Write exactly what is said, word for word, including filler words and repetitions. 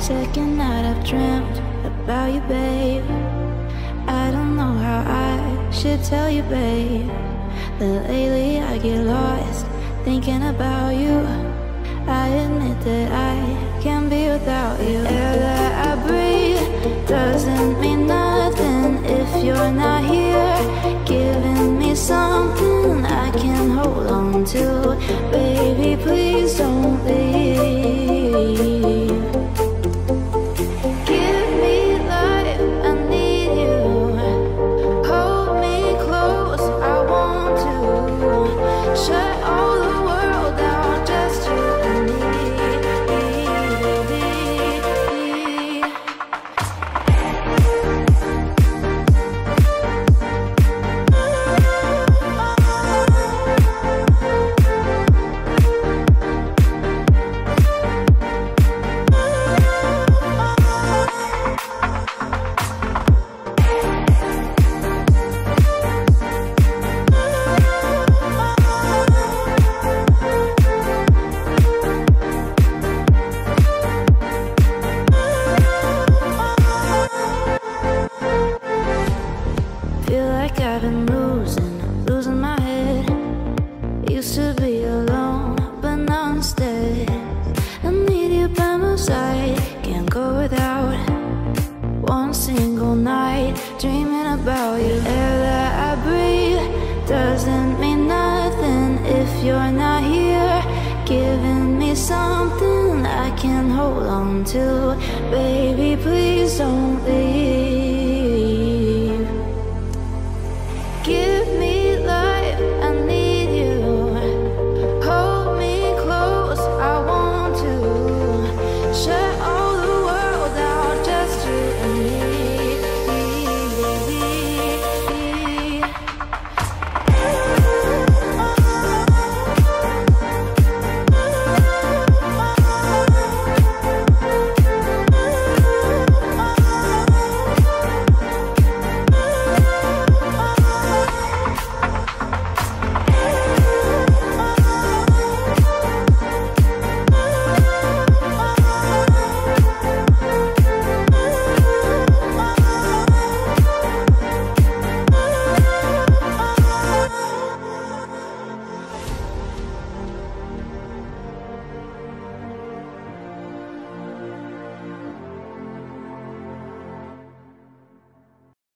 Second night I've dreamt about you, babe. I don't know how I should tell you, babe, that lately I get lost thinking about you. I admit that I can't be without you. The air that I breathe doesn't mean nothing if you're not here, giving me something I can hold on to. Baby, please don't leave. Give me life, I need you. Hold me close, I want to. Shut all the world down, just you and me. Feel like I've been losing, losing my head. Used to be alone, but now instead I need you by my side, can't go without one single night dreaming about you. Air that I breathe doesn't mean nothing if you're not here, giving me something I can hold on to. Baby, please don't leave.